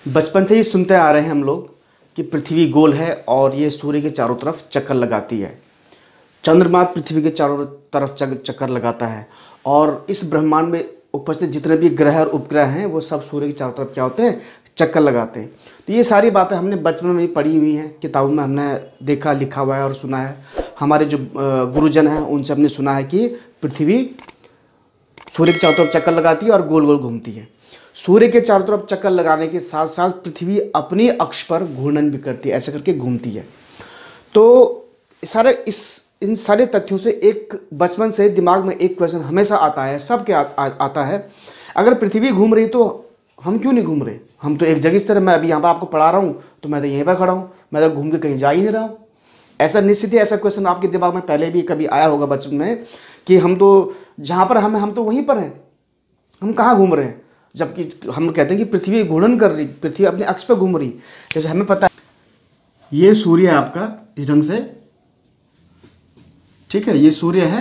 बचपन से ही सुनते आ रहे हैं हम लोग कि पृथ्वी गोल है और ये सूर्य के चारों तरफ चक्कर लगाती है। चंद्रमा पृथ्वी के चारों तरफ चक्कर लगाता है और इस ब्रह्मांड में उपस्थित जितने भी ग्रह और उपग्रह हैं वो सब सूर्य के चारों तरफ क्या होते हैं, चक्कर लगाते हैं। तो ये सारी बातें हमने बचपन में ही पढ़ी हुई हैं, किताबों में हमने देखा, लिखा हुआ है और सुना है। हमारे जो गुरुजन हैं उनसे हमने सुना है कि पृथ्वी सूर्य के चारों तरफ चक्कर लगाती है और गोल गोल घूमती है। सूर्य के चारों तरफ चक्कर लगाने के साथ साथ पृथ्वी अपनी अक्ष पर घूर्णन भी करती है, ऐसे करके घूमती है। तो इन सारे तथ्यों से एक बचपन से दिमाग में एक क्वेश्चन हमेशा आता है, सबके आता है, अगर पृथ्वी घूम रही तो हम क्यों नहीं घूम रहे? हम तो एक जगह इस तरह, मैं अभी यहाँ पर आपको पढ़ा रहा हूँ तो मैं तो यहीं पर खड़ा हूँ, मैं तो घूम के कहीं जा ही नहीं रहा हूँ। ऐसा निश्चित ही ऐसा क्वेश्चन आपके दिमाग में पहले भी कभी आया होगा बचपन में कि हम तो जहाँ पर हम तो वहीं पर हैं, हम कहाँ घूम रहे हैं? जबकि हम कहते हैं कि पृथ्वी घूर्णन कर रही, पृथ्वी अपने अक्ष पर घूम रही। जैसे हमें पता है ये सूर्य है आपका इस ढंग से, ठीक है, ये सूर्य है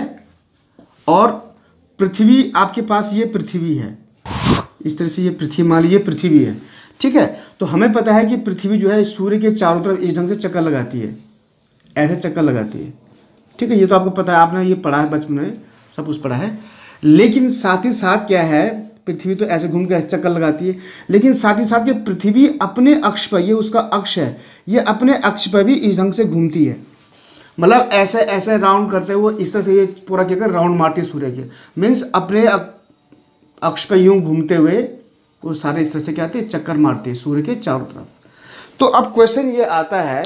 और पृथ्वी आपके पास, ये पृथ्वी है, इस तरह से ये पृथ्वी, मान लीजिए पृथ्वी है, ठीक है। तो हमें पता है कि पृथ्वी जो है सूर्य के चारों तरफ इस ढंग से चक्कर लगाती है, ऐसे चक्कर लगाती है, ठीक है। ये तो आपको पता है, आपने ये पढ़ा है बचपन में, सब कुछ पढ़ा है। लेकिन साथ ही साथ क्या है, पृथ्वी तो ऐसे घूम के ऐसे चक्कर लगाती है, लेकिन साथ ही साथ कि पृथ्वी अपने अक्ष पर, ये उसका अक्ष है, ये अपने अक्ष पर भी इस ढंग से घूमती है। मतलब ऐसे ऐसे राउंड करते हुए इस तरह से ये पूरा क्या कर राउंड मारती है सूर्य के, मीन्स अपने अक्ष पर यूं घूमते हुए वो सारे इस तरह से क्या आते हैं, चक्कर मारते हैं सूर्य के चारों तरफ। तो अब क्वेश्चन ये आता है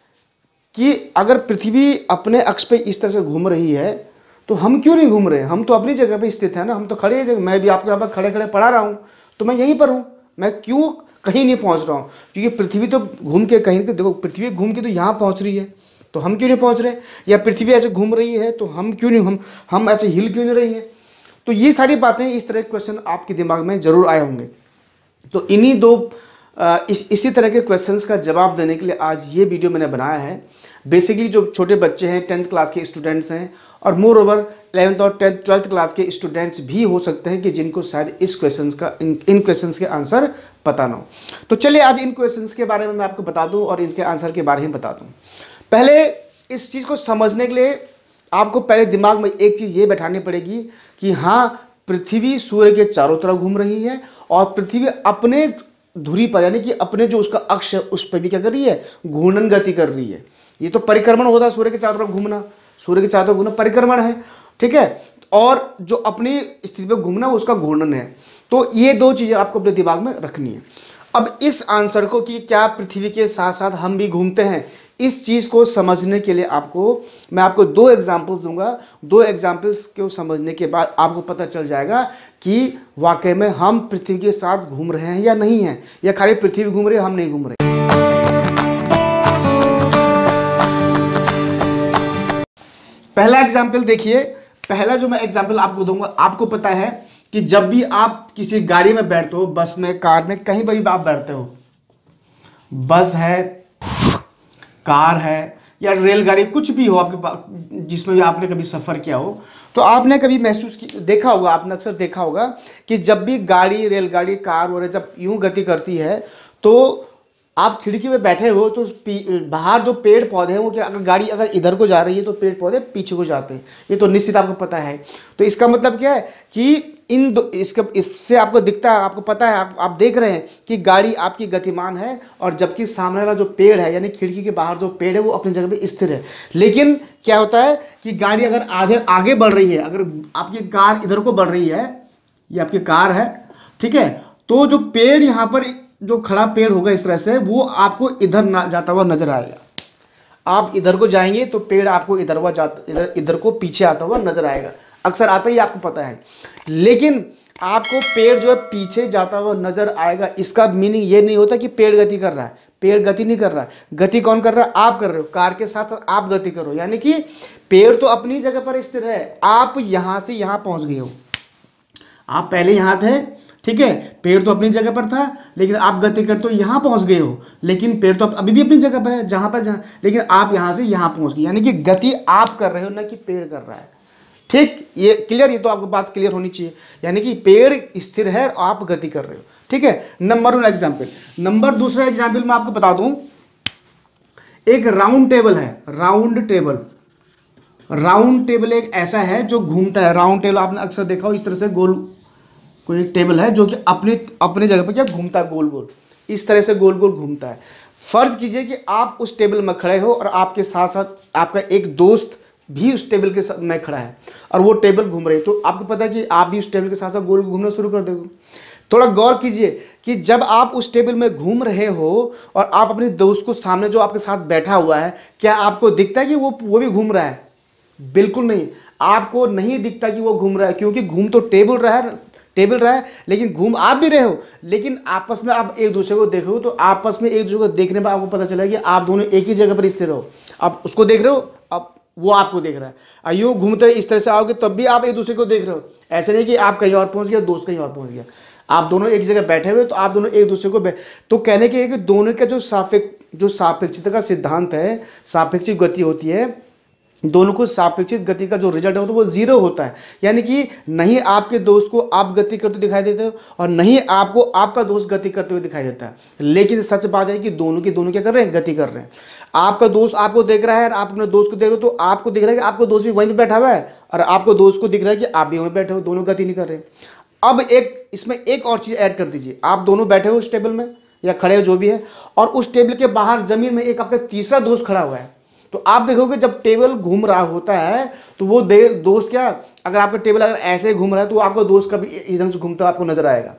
कि अगर पृथ्वी अपने अक्ष पे इस तरह से घूम रही है तो हम क्यों नहीं घूम रहे? हम तो अपनी जगह पे स्थित है ना, हम तो खड़े हैं जगह, मैं भी आपके यहाँ पर खड़े खड़े पढ़ा रहा हूँ तो मैं यहीं पर हूँ, मैं क्यों कहीं नहीं पहुँच रहा हूँ? क्योंकि पृथ्वी तो घूम के कहीं, देखो पृथ्वी घूम के तो यहाँ पहुँच रही है, तो हम क्यों नहीं पहुँच रहे? या पृथ्वी ऐसे घूम रही है तो हम क्यों नहीं, हम ऐसे हिल क्यों नहीं रही है? तो ये सारी बातें, इस तरह के क्वेश्चन आपके दिमाग में जरूर आए होंगे। तो इन्हीं दो इसी तरह के क्वेश्चंस का जवाब देने के लिए आज ये वीडियो मैंने बनाया है। बेसिकली जो छोटे बच्चे हैं, 10th क्लास के स्टूडेंट्स हैं और मोर ओवर 11th और 12th क्लास के स्टूडेंट्स भी हो सकते हैं कि जिनको शायद इस क्वेश्चंस का इन क्वेश्चंस के आंसर पता ना हो। तो चलिए आज इन क्वेश्चंस के बारे में मैं आपको बता दूं और इनके आंसर के बारे में बता दूं। पहले इस चीज़ को समझने के लिए आपको पहले दिमाग में एक चीज़ ये बैठानी पड़ेगी कि हाँ, पृथ्वी सूर्य के चारों तरफ घूम रही है और पृथ्वी अपने धुरी पर, यानी कि अपने जो उसका अक्ष है उस पर भी क्या कर रही है, घूर्णन गति कर रही है। ये तो परिक्रमण होता है, सूर्य के चारों तरफ घूमना, सूर्य के चारों तरफ घूमना परिक्रमण है, ठीक है। और जो अपनी स्थिति पर घूमना उसका घूर्णन है। तो ये दो चीज़ें आपको अपने दिमाग में रखनी है। अब इस आंसर को कि क्या पृथ्वी के साथ साथ हम भी घूमते हैं, इस चीज़ को समझने के लिए मैं आपको दो एग्जाम्पल्स दूंगा। दो एग्जाम्पल्स को समझने के बाद आपको पता चल जाएगा कि वाकई में हम पृथ्वी के साथ घूम रहे हैं या नहीं हैं, या खाली पृथ्वी घूम रही है, हम नहीं घूम रहे। पहला एग्जाम्पल देखिए, पहला जो मैं एग्जाम्पल आपको दूंगा, आपको पता है कि जब भी आप किसी गाड़ी में बैठते हो, बस में, कार में, कहीं पर भी आप बैठते हो, बस है, कार है या रेलगाड़ी, कुछ भी हो आपके पास, जिसमें भी आपने कभी सफ़र किया हो, तो आपने कभी देखा होगा, आपने अक्सर देखा होगा कि जब भी गाड़ी, रेलगाड़ी, कार वगैरह जब यूं गति करती है तो आप खिड़की में बैठे हो तो बाहर जो पेड़ पौधे हैं वो क्या, अगर गाड़ी अगर इधर को जा रही है तो पेड़ पौधे पीछे को जाते हैं, ये तो निश्चित आपको पता है। तो इसका मतलब क्या है कि इससे आपको दिखता है, आपको पता है, आप देख रहे हैं कि गाड़ी आपकी गतिमान है और जबकि सामने वाला जो पेड़ है, यानी खिड़की के बाहर जो पेड़ है वो अपनी जगह पे स्थिर है। लेकिन क्या होता है कि गाड़ी अगर आगे बढ़ रही है, अगर आपकी कार इधर को बढ़ रही है, ये आपकी कार है, ठीक है, तो जो पेड़ यहाँ पर जो खड़ा पेड़ होगा इस तरह से, वो आपको इधर जाता हुआ नजर आएगा। आप इधर को जाएंगे तो पेड़ आपको इधर को पीछे आता हुआ नजर आएगा, अक्सर आता ही, आपको पता है। लेकिन आपको पेड़ जो है पीछे जाता हुआ नजर आएगा, इसका मीनिंग ये नहीं होता कि पेड़ गति कर रहा है। पेड़ गति नहीं कर रहा है, गति कौन कर रहा है? आप कर रहे हो, कार के साथ साथ आप गति करो। यानी कि पेड़ तो अपनी जगह पर स्थिर है, आप यहां से यहां पहुंच गए हो। आप पहले यहां थे, ठीक है, पेड़ तो अपनी जगह पर था, लेकिन आप गति करते हो यहां पहुंच गए हो, लेकिन पेड़ तो अभी भी अपनी जगह पर है, जहां लेकिन आप यहां से यहां पहुंच गए। यानी कि गति आप कर रहे हो, ना कि पेड़ कर रहा है। ठीक, ये क्लियर, ये तो आपको बात क्लियर होनी चाहिए। यानी कि पेड़ स्थिर है और आप गति कर रहे हो, ठीक है, नंबर 1 एग्जाम्पल। नंबर दूसरा एग्जाम्पल मैं आपको बता दूं, एक राउंड टेबल है, राउंड टेबल। राउंड टेबल एक ऐसा है जो घूमता है। राउंड टेबल आपने अक्सर देखा हो, इस तरह से गोल कोई एक टेबल है जो कि अपने अपने जगह पर क्या घूमता है, गोल गोल, इस तरह से गोल गोल घूमता है। फर्ज कीजिए कि आप उस टेबल में खड़े हो और आपके साथ साथ आपका एक दोस्त भी उस टेबल के साथ में खड़ा है और वो टेबल घूम रही है, तो आपको पता है कि आप भी उस टेबल के साथ साथ गोल घूमना शुरू कर दोगे। थोड़ा गौर कीजिए कि जब आप उस टेबल में घूम रहे हो और आप अपने दोस्त को सामने जो आपके साथ बैठा हुआ है, क्या आपको दिखता है कि वो भी घूम रहा है? बिल्कुल नहीं, आपको नहीं दिखता कि वो घूम रहा है, क्योंकि घूम तो टेबल रहा है, लेकिन घूम आप भी रहे हो। लेकिन आपस में आप एक दूसरे को देखो तो आपस में एक दूसरे को देखने पर आपको पता चला कि आप दोनों एक ही जगह पर स्थिर हो। आप उसको देख रहे हो, अब वो आपको देख रहा है। यूँ घूमते इस तरह से आओगे तब भी आप एक दूसरे को देख रहे हो। ऐसे नहीं कि आप कहीं और पहुंच गया, दोस्त कहीं और पहुंच गया, आप दोनों एक जगह बैठे हुए तो आप दोनों एक दूसरे को तो कहने के कि दोनों का जो सापेक्षिकता का सिद्धांत है, सापेक्षिक गति होती है, दोनों को सापेक्षिक गति का जो रिजल्ट होता है वो 0 होता है। यानी कि नहीं आपके दोस्त को आप गति करते दिखाई देते हो और नहीं आपको आपका दोस्त गति करते हुए दिखाई देता है। लेकिन सच बात है कि दोनों क्या कर रहे हैं, गति कर रहे हैं। आपका दोस्त आपको देख रहा है और आप अपने दोस्त को देख रहे हो, तो आपको दिख रहा है कि आपको दोस्त भी वहीं पर बैठा हुआ है और आपको दोस्त को दिख रहा है कि आप भी वहीं बैठे हो, दोनों गति नहीं कर रहे। अब इसमें एक और चीज़ ऐड कर दीजिए। आप दोनों बैठे हो उस टेबल में या खड़े हो जो भी है, और उस टेबल के बाहर जमीन में एक आपका तीसरा दोस्त खड़ा हुआ है। तो आप देखोगे जब टेबल घूम रहा होता है तो वो दोस्त क्या, अगर आपका टेबल अगर ऐसे घूम रहा है तो आपका दोस्त कभी इस ढंग से घूमता आपको नजर आएगा,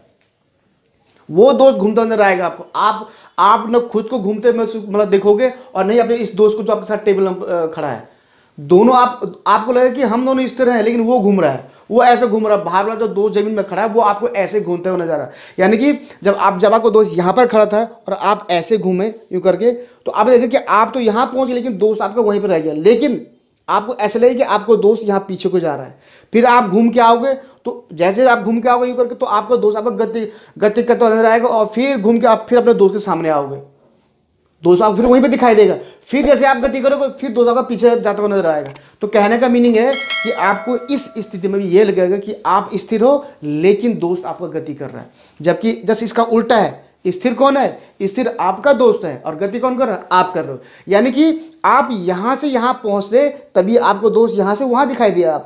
वो दोस्त घूमता नजर आएगा आपको। आप न खुद को घूमते मतलब देखोगे और नहीं अपने इस दोस्त को जो आपके साथ टेबल में खड़ा है। दोनों आपको लगेगा कि हम दोनों इस तरह हैं, लेकिन वो घूम रहा है, वो ऐसे घूम रहा है। बाहर वाला जो दोस्त जमीन में खड़ा है वो आपको ऐसे घूमते हुए नजर आ रहा है। यानी कि जब आपका दोस्त यहाँ पर खड़ा था और आप ऐसे घूमे यूँ करके, तो आप देखें कि आप तो यहाँ पहुँच गए लेकिन दोस्त आपका वहीं पर रह गया। लेकिन आपको ऐसे लगे कि आपको दोस्त यहाँ पीछे को जा रहा है। फिर आप घूम के आओगे, तो जैसे आप घूम के आओगे यूँ करके, तो आपका दोस्त आपका गति करता नजर आएगा और फिर घूम के आप फिर अपने दोस्त के सामने आओगे, दोस्त आपको फिर वहीं पे दिखाई देगा। फिर जैसे आप गति करोगे फिर दोस्त आपका पीछे जाता हुआ नजर आएगा। तो कहने का मीनिंग है कि आपको इस स्थिति में भी ये लगेगा कि आप स्थिर हो लेकिन दोस्त आपका गति कर रहा है, जबकि जैसे इसका उल्टा है। स्थिर कौन है? स्थिर आपका दोस्त है और गति कौन कर रहा है? आप कर रहे हो। यानी कि आप यहां से यहां पहुंच रहे तभी आपको दोस्त यहां से वहां दिखाई दिया।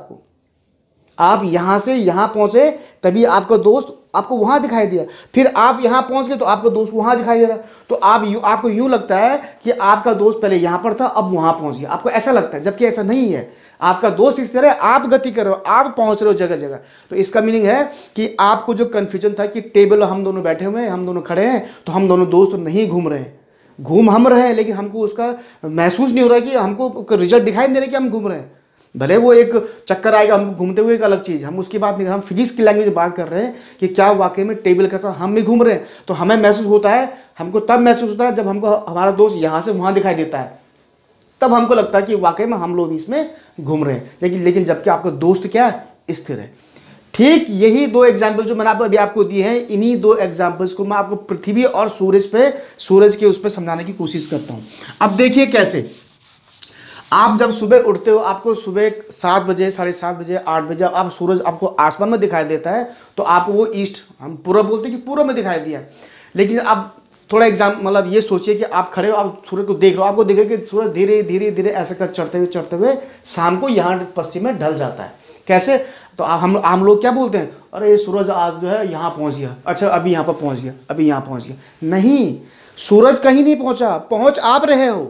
आप यहां से यहां पहुंचे तभी आपका दोस्त आपको वहां दिखाई दिया। फिर आप यहां पहुंच गए तो आपका दोस्त वहां दिखाई दे रहा। तो आपको यूं लगता है कि आपका दोस्त पहले यहां पर था अब वहां पहुंच गया, आपको ऐसा लगता है, जबकि ऐसा नहीं है। आपका दोस्त इस तरह, आप गति कर रहे हो, आप पहुंच रहे हो जगह जगह। तो इसका मीनिंग है कि आपको जो कंफ्यूजन था कि टेबल हम दोनों बैठे हुए हैं, हम दोनों खड़े हैं, तो हम दोनों दोस्त नहीं घूम रहे हैं। घूम हम रहे हैं लेकिन हमको उसका महसूस नहीं हो रहा कि हमको रिजल्ट दिखाई नहीं दे रहा कि हम घूम रहे हैं। भले वो एक चक्कर आएगा हमको घूमते हुए, एक अलग चीज़, हम उसकी बात नहीं कर रहे, हम फिजिक्स की लैंग्वेज बात कर रहे हैं कि क्या वाकई में टेबल के साथ हम भी घूम रहे हैं। तो हमें महसूस होता है, हमको तब महसूस होता है जब हमको हमारा दोस्त यहाँ से वहाँ दिखाई देता है, तब हमको लगता है कि वाकई में हम लोग इसमें घूम रहे हैं। लेकिन जबकि आपका दोस्त क्या स्थिर है। ठीक यही 2 एग्जाम्पल जो मैंने अभी आपको दिए हैं, इन्हीं 2 एग्जाम्पल्स को मैं आपको पृथ्वी और सूरज के उस पर समझाने की कोशिश करता हूँ। अब देखिए कैसे। आप जब सुबह उठते हो, आपको सुबह 7 बजे, 7:30 बजे, 8 बजे आप सूरज आपको आसमान में दिखाई देता है, तो आपको वो ईस्ट, हम पूरब बोलते हैं कि पूरब में दिखाई दिया। लेकिन अब थोड़ा मतलब ये सोचिए कि आप खड़े हो, आप सूरज को देख रहे हो, आपको देख रहे कि सूरज धीरे धीरे धीरे ऐसे कर चढ़ते हुए शाम को यहाँ पश्चिम में ढल जाता है। कैसे? तो हम लोग क्या बोलते हैं, अरे सूरज आज जो है यहाँ पहुँच गया, अच्छा अभी यहाँ पर पहुँच गया, अभी यहाँ पहुँच गया। नहीं, सूरज कहीं नहीं पहुँचा, पहुँच आप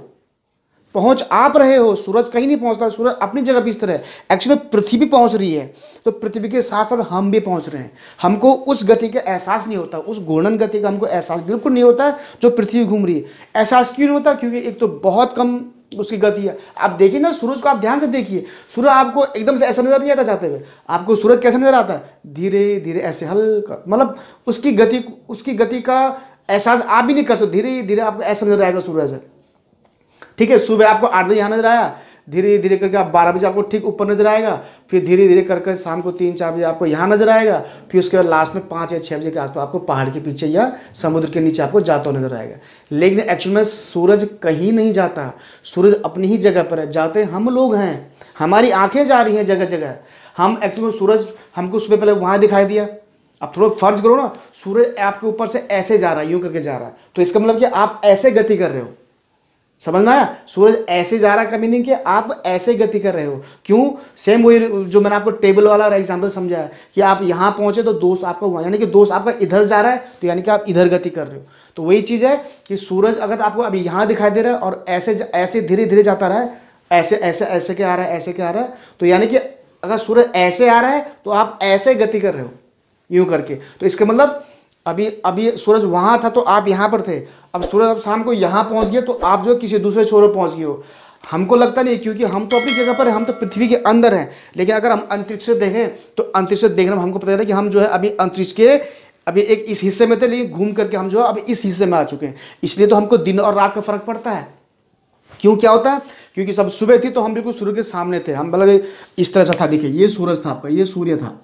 रहे हो, सूरज कहीं नहीं पहुंचता, सूरज अपनी जगह भी इस तरह है। एक्चुअली पृथ्वी पहुंच रही है, तो पृथ्वी के साथ साथ हम भी पहुंच रहे हैं। हमको उस गति का एहसास नहीं होता, उस घूर्णन गति का हमको एहसास बिल्कुल नहीं होता जो पृथ्वी घूम रही है। एहसास क्यों नहीं होता? क्योंकि एक तो बहुत कम उसकी गति है। आप देखिए ना सूरज को, आप ध्यान से देखिए, सूरज आपको एकदम से ऐसा नजर नहीं आता जाते हुए। आपको सूरज कैसे नजर आता है? धीरे धीरे ऐसे हल्का, मतलब उसकी गति का एहसास आप भी नहीं कर सकते। धीरे धीरे आपको ऐसा नजर आएगा सूरज। ठीक है, सुबह आपको 8 बजे यहाँ नजर आया, धीरे धीरे करके आप 12 बजे आपको ठीक ऊपर नजर आएगा, फिर धीरे धीरे करके शाम को 3-4 बजे आपको यहाँ नजर आएगा, फिर उसके बाद लास्ट में 5 या 6 बजे के आसपास आपको पहाड़ के पीछे या समुद्र के नीचे आपको जाता हुआ नजर आएगा। लेकिन एक्चुअल में सूरज कहीं नहीं जाता, सूरज अपनी ही जगह पर है। जाते हम लोग हैं, हमारी आंखें जा रही हैं जगह जगह। हम एक्चुअल में सूरज हमको सुबह पहले वहाँ दिखाई दिया, आप थोड़ा फर्ज करो ना, सूरज आपके ऊपर से ऐसे जा रहा है, यूं करके जा रहा है, तो इसका मतलब कि आप ऐसे गति कर रहे हो। समझ में आया? सूरज ऐसे जा रहा है का मीनिंग कि आप ऐसे गति कर रहे हो। क्यों? सेम वही जो मैंने आपको टेबल वाला एग्जांपल समझाया कि आप यहाँ पहुंचे तो दोस्त आपका, यानी कि दोस्त आपका इधर जा रहा है, तो यानी कि आप इधर गति कर रहे हो। तो वही चीज़ है कि सूरज अगर आपको अभी यहाँ दिखाई दे रहा है और ऐसे ऐसे धीरे धीरे जाता रहा है, ऐसे ऐसे ऐसे के आ रहा है, ऐसे के आ रहा है, तो यानी कि अगर सूरज ऐसे आ रहा है तो आप ऐसे गति कर रहे हो यूं करके। तो इसका मतलब अभी सूरज वहां था तो आप यहां पर थे, अब सूरज अब शाम को यहां पहुंच गया तो आप जो किसी दूसरे छोर पर पहुंच गए हो। हमको लगता नहीं, क्योंकि हम तो अपनी जगह पर हैं, हम तो पृथ्वी के अंदर हैं। लेकिन अगर हम अंतरिक्ष से देखें तो अंतरिक्ष से देखने में हमको पता चला कि हम जो है अभी अंतरिक्ष के अभी एक इस हिस्से में थे, लेकिन घूम करके हम जो है अभी इस हिस्से में आ चुके हैं। इसलिए तो हमको दिन और रात का फर्क पड़ता है। क्यों? क्या होता है? क्योंकि सब सुबह थी तो हम बिल्कुल सूर्य के सामने थे, हम मतलब इस तरह से था। देखिए ये सूरज था आपका, ये सूर्य था,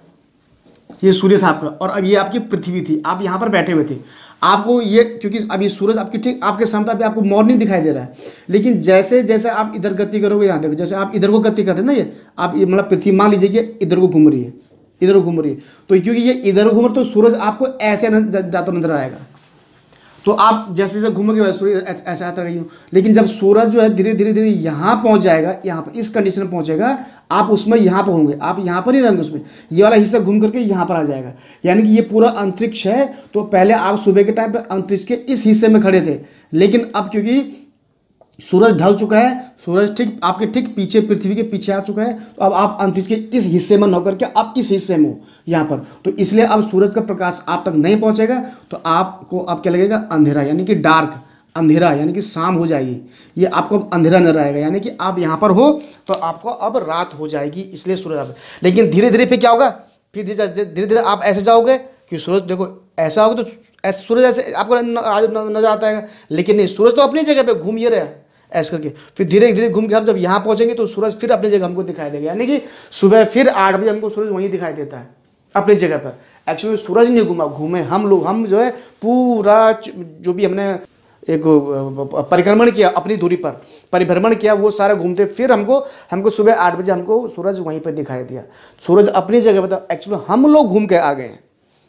ये सूर्य था आपका, और अब ये आपकी पृथ्वी थी, आप यहाँ पर बैठे हुए थे। आपको ये, क्योंकि अभी सूरज आपकी ठीक आपके सामने, अभी आपको मॉर्निंग दिखाई दे रहा है, लेकिन जैसे जैसे आप इधर गति करोगे, यहाँ देखो जैसे आप इधर को गति कर रहे हैं ना, ये आप ये मतलब पृथ्वी मान लीजिए कि इधर को घूम रही है, इधर को घूम रही है, तो क्योंकि ये इधर घूम रहा है तो सूरज आपको ऐसे जाता नजर आएगा। तो आप जैसे जैसे घूमोगे वैसे सूर्य ऐसे आता रही हो। लेकिन जब सूरज जो है धीरे धीरे धीरे यहाँ पहुँच जाएगा, यहाँ पर इस कंडीशन में पहुँचेगा, आप उसमें यहाँ पर होंगे, आप यहाँ पर ही रहेंगे, उसमें ये वाला हिस्सा घूम करके यहाँ पर आ जाएगा। यानी कि ये पूरा अंतरिक्ष है। तो पहले आप सुबह के टाइम पर अंतरिक्ष के इस हिस्से में खड़े थे, लेकिन अब क्योंकि सूरज ढल चुका है, सूरज ठीक आपके ठीक पीछे, पृथ्वी के पीछे आ चुका है, तो अब आप अंतरिक्ष के इस हिस्से में न होकर के आप इस हिस्से में हो यहाँ पर। तो इसलिए अब सूरज का प्रकाश आप तक नहीं पहुँचेगा, तो आपको अब क्या लगेगा? अंधेरा, यानी कि डार्क, अंधेरा, यानी कि शाम हो जाएगी, ये आपको अंधेरा नजर आएगा। यानी कि आप यहाँ पर हो तो आपको अब रात हो जाएगी, इसलिए सूरज अब। लेकिन धीरे धीरे फिर क्या होगा? फिर धीरे धीरे आप ऐसे जाओगे कि सूरज देखो ऐसा होगा तो ऐसे सूरज ऐसे आपको नजर आता है, लेकिन नहीं, सूरज तो अपनी जगह पे घूम ही रहा है ऐसे करके। फिर धीरे धीरे घूम के हम जब यहाँ पहुँचेंगे तो सूरज फिर अपनी जगह हमको दिखाई देगा। यानी कि सुबह फिर 8 बजे हमको सूरज वहीं दिखाई देता है अपनी जगह पर। एक्चुअली सूरज नहीं घूमे हम लोग, हम जो है पूरा जो भी हमने एक परिक्रमण किया, अपनी दूरी पर परिभ्रमण किया, वो सारा घूमते फिर हमको सुबह 8 बजे हमको सूरज वहीं पर दिखाई दिया। सूरज अपनी जगह पर, एक्चुअली हम लोग घूम के आ गए हैं।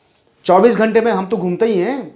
24 घंटे में हम तो घूमते ही हैं,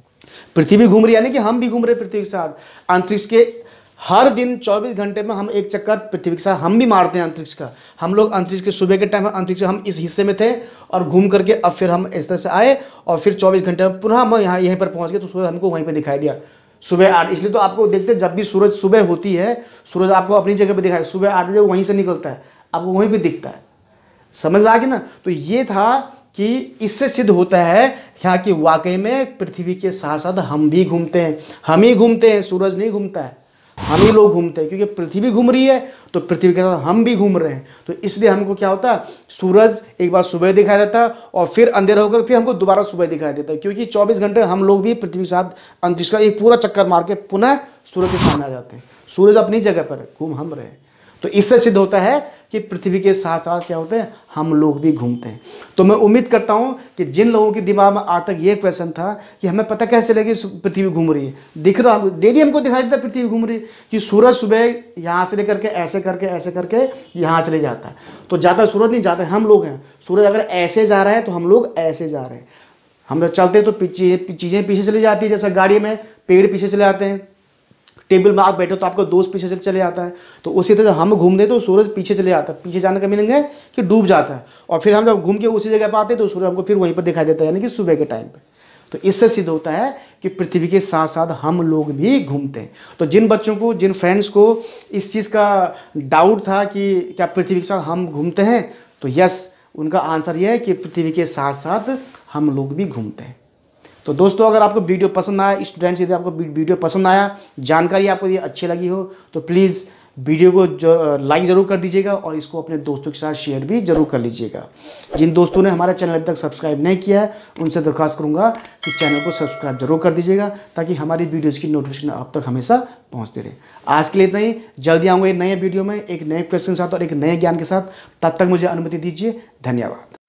पृथ्वी घूम रही है, यानी कि हम भी घूम रहे पृथ्वी के साथ। अंतरिक्ष के हर दिन 24 घंटे में हम एक चक्कर पृथ्वी के साथ हम भी मारते हैं अंतरिक्ष का। हम लोग अंतरिक्ष के सुबह के टाइम अंतरिक्ष हम इस हिस्से में थे और घूम करके अब फिर हम इस तरह से आए और फिर 24 घंटे में पुनः हम यहाँ यहीं पर पहुँच गए, तो सूरज हमको वहीं पर दिखाई दिया सुबह 8। इसलिए तो आपको देखते जब भी सूरज सुबह होती है, सूरज आपको अपनी जगह पर दिखाई, सुबह 8 बजे वहीं से निकलता है, आपको वहीं पर दिखता है। समझ में आ गया ना? तो ये था कि इससे सिद्ध होता है क्या कि वाकई में पृथ्वी के साथ साथ हम भी घूमते हैं। हम ही घूमते हैं, सूरज नहीं घूमता है, हम ही लोग घूमते हैं। क्योंकि पृथ्वी घूम रही है तो पृथ्वी के साथ हम भी घूम रहे हैं। तो इसलिए हमको क्या होता है, सूरज एक बार सुबह दिखाई देता है और फिर अंधेरा होकर फिर हमको दोबारा सुबह दिखाई देता है। क्योंकि 24 घंटे हम लोग भी पृथ्वी के साथ अंतरिक्ष का एक पूरा चक्कर मार के पुनः सूरज के सामने आ जाते हैं। सूरज अपनी जगह पर घूम हम रहे हैं। तो इससे सिद्ध होता है कि पृथ्वी के साथ साथ क्या होते हैं, हम लोग भी घूमते हैं। तो मैं उम्मीद करता हूं कि जिन लोगों के दिमाग में आज तक ये क्वेश्चन था कि हमें पता कैसे लगे पृथ्वी घूम रही है, दिख रहा डेली हमको दिखाई देता है पृथ्वी घूम रही है, कि सूरज सुबह यहाँ से लेकर के ऐसे करके यहाँ चले जाता है। तो जाता सूरज नहीं, जाता हम लोग हैं। सूरज अगर ऐसे जा रहा है तो हम लोग ऐसे जा रहे हैं। हम चलते तो चीज़ें पीछे चली जाती है, जैसे गाड़ी में पेड़ पीछे चले जाते हैं, टेबल में आप बैठो तो आपका दोस्त पीछे चले जाता है। तो उसी तरह हम घूमते तो सूरज पीछे चले जाता है। पीछे जाने का मीनिंग है कि डूब जाता है, और फिर हम जब घूम के उसी जगह पर आते हैं तो सूरज हमको फिर वहीं पर दिखाई देता है, यानी कि सुबह के टाइम पे। तो इससे सिद्ध होता है कि पृथ्वी के साथ साथ हम लोग भी घूमते हैं। तो जिन बच्चों को, जिन फ्रेंड्स को इस चीज़ का डाउट था कि क्या पृथ्वी के साथ हम घूमते हैं, तो यस, उनका आंसर यह है कि पृथ्वी के साथ साथ हम लोग भी घूमते हैं। तो दोस्तों, अगर आपको वीडियो पसंद आया, स्टूडेंट्स यदि आपको वीडियो पसंद आया, जानकारी आपको ये अच्छी लगी हो, तो प्लीज़ वीडियो को लाइक ज़रूर कर दीजिएगा और इसको अपने दोस्तों के साथ शेयर भी ज़रूर कर लीजिएगा। जिन दोस्तों ने हमारा चैनल अभी तक सब्सक्राइब नहीं किया है, उनसे दरख्वास्त करूँगा कि चैनल को सब्सक्राइब जरूर कर दीजिएगा, ताकि हमारी वीडियोज़ की नोटिफिकेशन आप तक हमेशा पहुँचते रहे। आज के लिए इतना ही, जल्दी आऊँगा एक नए वीडियो में एक नए क्वेश्चन के साथ और एक नए ज्ञान के साथ। तब तक मुझे अनुमति दीजिए। धन्यवाद।